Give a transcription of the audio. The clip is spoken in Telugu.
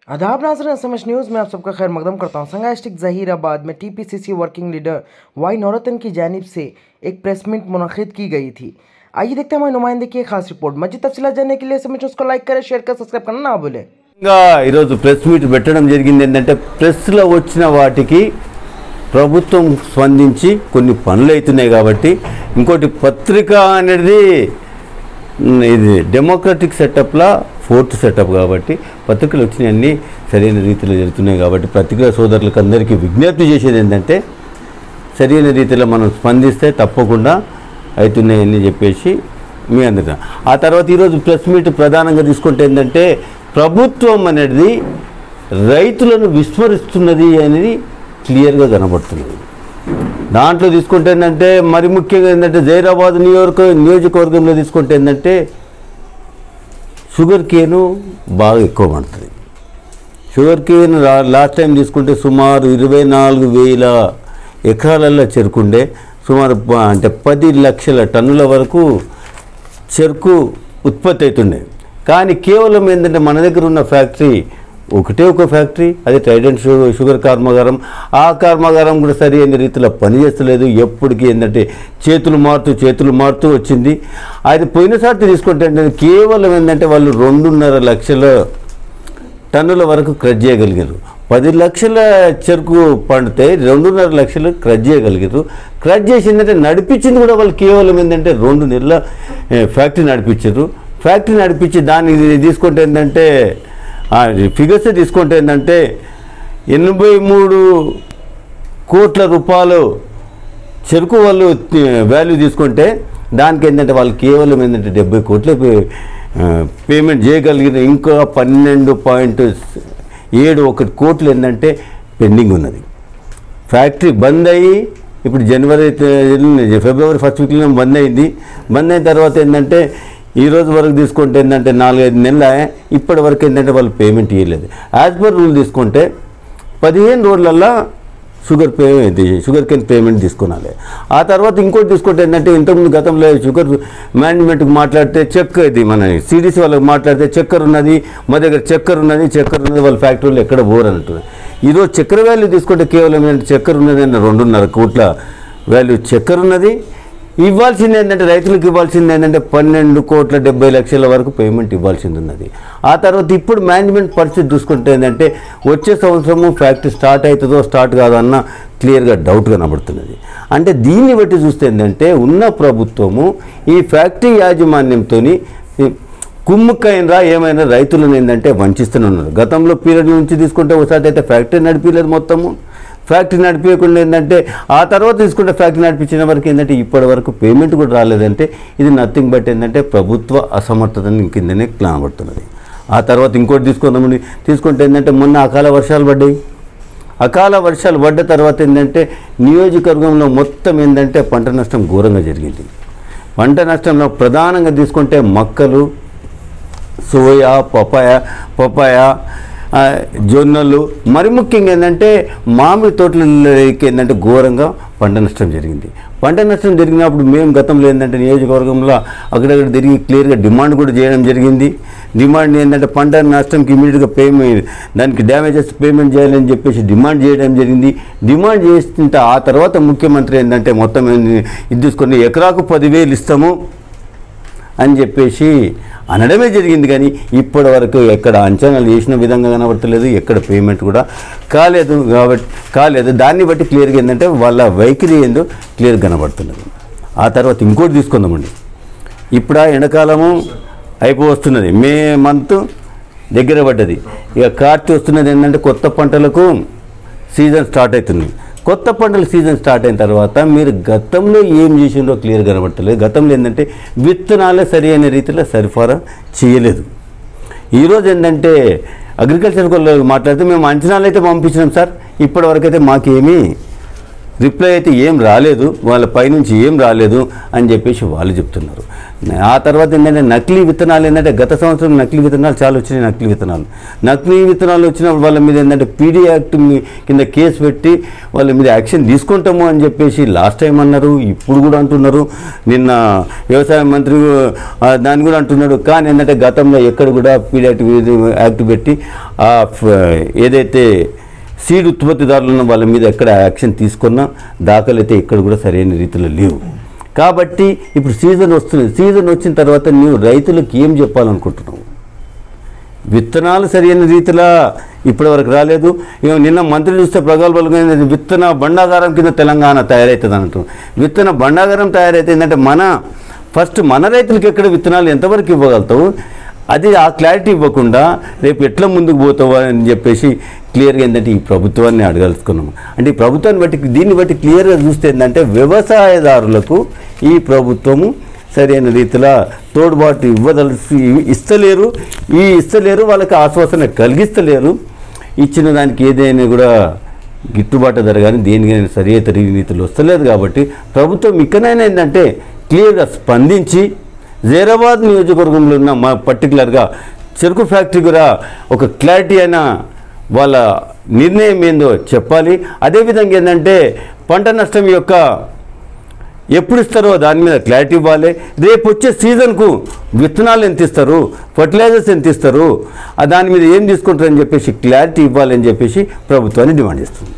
आदाब नाज़रीन, SMS न्यूज़ में आप सबका खैर मकदम करता हूँ। संघ डिस्ट्रिक्ट ज़हीराबाद में TPCC working leader Y Narottam की जानिब से एक प्रेस मीट मुनक़िद की गई थी। आइए देखते हैं हमारे नुमाइंदे की एक खास रिपोर्ट। मज़ीद तफसीलात जानने के लिए SMS को लाइक करें, शेयर करें, सब्सक्राइब करना ना भूलें। ఈరోజు ప్రెస్ మీట్ పెట్టడం జరిగింది ఏంటంటే ప్రెస్లో వచ్చిన వాటికి ప్రభుత్వం స్పందించి కొన్ని పనులు అవుతున్నాయి కాబట్టి ఇంకోటి పత్రిక అనేది ఇది డెమోక్రటిక్ సెటప్లా ఫోర్త్ సెటప్ కాబట్టి పత్రికలు వచ్చినాయన్నీ సరైన రీతిలో జరుగుతున్నాయి కాబట్టి పత్రికా సోదరులకు అందరికీ విజ్ఞప్తి చేసేది ఏంటంటే సరైన రీతిలో మనం స్పందిస్తే తప్పకుండా అవుతున్నాయని చెప్పేసి మీ అందరికీ ఆ తర్వాత ఈరోజు ప్రెస్ మీట్ ప్రధానంగా తీసుకుంటే ఏంటంటే ప్రభుత్వం అనేది రైతులను విస్మరిస్తున్నది అనేది క్లియర్గా కనబడుతున్నది. దాంట్లో తీసుకుంటే ఏంటంటే మరి ముఖ్యంగా ఏంటంటే జహీరాబాద్ నియోజకవర్గంలో తీసుకుంటే ఏంటంటే షుగర్ కేను బాగా ఎక్కువ పడుతుంది. షుగర్ కేన్ లాస్ట్ టైం తీసుకుంటే సుమారు 24,000 ఎకరాలలో చెరుకుండే సుమారు అంటే 10 లక్షల టన్నుల వరకు చెరుకు ఉత్పత్తి అవుతుండే. కానీ కేవలం ఏంటంటే మన దగ్గర ఉన్న ఫ్యాక్టరీ ఒకటే ఒక ఫ్యాక్టరీ, అది ట్రైడెంట్ షుగర్ కర్మాగారం. ఆ కర్మాగారం కూడా సరి అయిన రీతిలో పనిచేస్తలేదు. ఎప్పటికీ ఏంటంటే చేతులు మారుతూ వచ్చింది. అది పోయినసారి తీసుకుంటే ఏంటంటే కేవలం ఏంటంటే వాళ్ళు 2.5 లక్షల టన్నుల వరకు క్రష్ చేయగలిగారు. 10 లక్షల చెరుకు పండితే 2.5 లక్షలు క్రష్ చేయగలిగారు. క్రష్ చేసిందంటే నడిపించింది కూడా వాళ్ళు కేవలం ఏంటంటే 2 నెలల ఫ్యాక్టరీ నడిపించారు. ఫ్యాక్టరీ నడిపించి దాన్ని తీసుకుంటే ఏంటంటే ఫిగర్స్ తీసుకుంటే ఏంటంటే 83 కోట్ల రూపాయలు చెరుకు వాళ్ళు వాల్యూ తీసుకుంటే దానికి ఏంటంటే వాళ్ళు కేవలం ఏంటంటే 70 కోట్ల పేమెంట్ చేయగలిగిన. ఇంకా 12.71 కోట్లు ఏంటంటే పెండింగ్ ఉన్నది. ఫ్యాక్టరీ బంద్ అయ్యి ఇప్పుడు ఫిబ్రవరి 1st వీక్లో బంద్ అయింది. బంద్ అయిన తర్వాత ఏంటంటే ఈ రోజు వరకు తీసుకుంటే ఏంటంటే 4-5 నెలల ఇప్పటి వరకు ఏంటంటే వాళ్ళు పేమెంట్ ఇవ్వలేదు. యాజ్ పర్ రూల్ తీసుకుంటే 15 రోజులల్లో షుగర్ కేన్ పేమెంట్ తీసుకున్నాలి. ఆ తర్వాత ఇంకోటి తీసుకుంటే ఏంటంటే ఇంతకుముందు గతంలో షుగర్ మేనేజ్మెంట్కి మాట్లాడితే ఇది మన CDC వాళ్ళకి మాట్లాడితే చక్కెర ఉన్నది, మా దగ్గర చక్కెర ఉన్నది వాళ్ళ ఫ్యాక్టరీలో ఎక్కడ పోరు అంటుంది. ఈరోజు చక్కెర వాల్యూ తీసుకుంటే కేవలం ఏంటంటే చక్కెర ఉన్నది అన్న 2.5 కోట్ల వాల్యూ చక్కెర ఉన్నది. ఇవ్వాల్సింది ఏంటంటే రైతులకు ఇవ్వాల్సింది ఏంటంటే 12,70,00,000 వరకు పేమెంట్ ఇవ్వాల్సింది ఉన్నది. ఆ తర్వాత ఇప్పుడు మేనేజ్మెంట్ పరిస్థితి చూసుకుంటే ఏంటంటే వచ్చే సంవత్సరము ఫ్యాక్టరీ స్టార్ట్ అవుతుందో స్టార్ట్ కాదన్న క్లియర్గా డౌట్ కనబడుతున్నది. అంటే దీన్ని బట్టి చూస్తే ఏంటంటే ఉన్న ప్రభుత్వము ఈ ఫ్యాక్టరీ యాజమాన్యంతో కుమ్ముక్కైనరా ఏమైనా రైతులను ఏంటంటే వంచిస్తూనే ఉన్నారు. గతంలో పీరియడ్ నుంచి తీసుకుంటే ఒకసారి అయితే ఫ్యాక్టరీ నడిపిలేదు, మొత్తము ఫ్యాక్టరీ నడిపించకుండా ఏంటంటే ఆ తర్వాత తీసుకుంటే ఫ్యాక్టరీ నడిపించిన వరకు ఏంటంటే ఇప్పటి వరకు పేమెంట్ కూడా రాలేదంటే ఇది నథింగ్ బట్ ఏంటంటే ప్రభుత్వ అసమర్థతని కిందనే కనబడుతున్నది. ఆ తర్వాత ఇంకోటి తీసుకుంటే ఏంటంటే మొన్న అకాల వర్షాలు పడ్డాయి. అకాల వర్షాలు పడ్డ తర్వాత ఏంటంటే నియోజకవర్గంలో మొత్తం ఏంటంటే పంట నష్టం ఘోరంగా జరిగింది. పంట నష్టంలో ప్రధానంగా తీసుకుంటే మక్కలు, సోయా, పపాయ, జొన్నలు, మరి ముఖ్యంగా ఏంటంటే మామిడి తోటలకి ఏంటంటే ఘోరంగా పంట నష్టం జరిగింది. పంట నష్టం జరిగినప్పుడు మేము గతంలో ఏంటంటే నియోజకవర్గంలో అక్కడక్కడ తిరిగి క్లియర్గా డిమాండ్ కూడా చేయడం జరిగింది. డిమాండ్ ఏంటంటే పంట నష్టంకి ఇమీడియట్గా దానికి డ్యామేజెస్ పేమెంట్ చేయాలని చెప్పేసి డిమాండ్ చేయడం జరిగింది. డిమాండ్ చేస్తుంటే ఆ తర్వాత ముఖ్యమంత్రి ఏంటంటే మొత్తం ఇది తీసుకొని ఎకరాకు 10,000 ఇస్తాము అని చెప్పేసి అనడమే జరిగింది. కానీ ఇప్పటి వరకు ఎక్కడ అంచనాలు చేసిన విధంగా కనబడతలేదు, ఎక్కడ పేమెంట్ కూడా కాలేదు. దాన్ని బట్టి క్లియర్గా ఏంటంటే వాళ్ళ వైఖరి ఏందో క్లియర్గా కనబడుతున్నది. ఆ తర్వాత ఇంకోటి తీసుకుందామండి. ఇప్పుడు ఎండాకాలము అయిపోవస్తున్నది, మే మంత్ దగ్గర పడ్డది. ఇక కార్తీ వస్తున్నది ఏంటంటే కొత్త పంటలకు సీజన్ స్టార్ట్ అవుతుంది. కొత్త పంటల సీజన్ స్టార్ట్ అయిన తర్వాత మీరు గతంలో ఏం చేసిందో క్లియర్ కనబడతలేదు. గతంలో ఏంటంటే విత్తనాలే సరి అయిన రీతిలో సరఫరా చేయలేదు. ఈరోజు ఏంటంటే అగ్రికల్చర్ వాళ్ళు మాట్లాడితే మేము అంచనాలు అయితే పంపించినాం సార్, ఇప్పటి వరకు అయితే మాకేమీ రిప్లై అయితే ఏం రాలేదు, వాళ్ళ పైనుంచి ఏం రాలేదు అని చెప్పేసి వాళ్ళు చెప్తున్నారు. ఆ తర్వాత ఏంటంటే నకిలీ విత్తనాలు ఏంటంటే గత సంవత్సరం నకిలీ విత్తనాలు చాలా వచ్చినాయి. నకిలీ విత్తనాలు వచ్చినప్పుడు వాళ్ళ మీద ఏంటంటే పీడీ యాక్ట్ కింద కేసు పెట్టి వాళ్ళ మీద యాక్షన్ తీసుకుంటాము అని చెప్పేసి లాస్ట్ టైం అన్నారు, ఇప్పుడు కూడా అంటున్నారు. నిన్న వ్యవసాయ మంత్రి దాన్ని కూడా అంటున్నాడు. కానీ ఏంటంటే గతంలో ఎక్కడ కూడా పీడీ యాక్ట్ పెట్టి ఏదైతే సీడ్ ఉత్పత్తిదారులను వాళ్ళ మీద ఎక్కడ యాక్షన్ తీసుకున్నా దాఖలు అయితే ఇక్కడ కూడా సరైన రీతిలో లేవు. కాబట్టి ఇప్పుడు సీజన్ వస్తుంది. సీజన్ వచ్చిన తర్వాత నువ్వు రైతులకు ఏం చెప్పాలనుకుంటున్నావు? విత్తనాలు సరైన రీతిలో ఇప్పటివరకు రాలేదు. నిన్న మంత్రి చూస్తే ప్రగల్భాలు విత్తన బండాగారం కింద తెలంగాణ తయారవుతుంది అంటున్నాం. విత్తన బండాగారం తయారైతే ఏంటంటే ఫస్ట్ మన రైతులకు ఎక్కడ విత్తనాలు ఎంతవరకు ఇవ్వగలుగుతావు? అది ఆ క్లారిటీ ఇవ్వకుండా రేపు ఎట్లా ముందుకు పోతావు అని చెప్పేసి క్లియర్గా ఏంటంటే ఈ ప్రభుత్వాన్ని అడగలుసుకున్నాము. అంటే ఈ ప్రభుత్వాన్ని బట్టి దీన్ని బట్టి క్లియర్గా చూస్తే ఏంటంటే వ్యవసాయదారులకు ఈ ప్రభుత్వము సరైన రీతిలో తోడ్పాటు ఇస్తలేరు, వాళ్ళకి ఆశ్వాసన కలిగిస్తలేరు. ఇచ్చిన దానికి ఏదైనా కూడా గిట్టుబాటు ధర కానీ దేనికైనా సరైన రీతిలో వస్తలేదు. కాబట్టి ప్రభుత్వం ఇక్కడైనా ఏంటంటే క్లియర్గా స్పందించి జహీరాబాద్ నియోజకవర్గంలో ఉన్న పర్టికులర్గా చెరుకు ఫ్యాక్టరీ కూడా ఒక క్లారిటీ అయిన వాళ్ళ నిర్ణయం ఏందో చెప్పాలి. అదేవిధంగా ఏంటంటే పంట నష్టం యొక్క ఎప్పుడు ఇస్తారో దాని మీద క్లారిటీ ఇవ్వాలి. రేపు వచ్చే సీజన్కు విత్తనాలు ఎంత ఇస్తారు, ఫర్టిలైజర్స్ ఎంత ఇస్తారు, దాని మీద ఏం తీసుకుంటారని చెప్పేసి క్లారిటీ ఇవ్వాలని చెప్పేసి ప్రభుత్వాన్ని డిమాండ్ చేస్తుంది.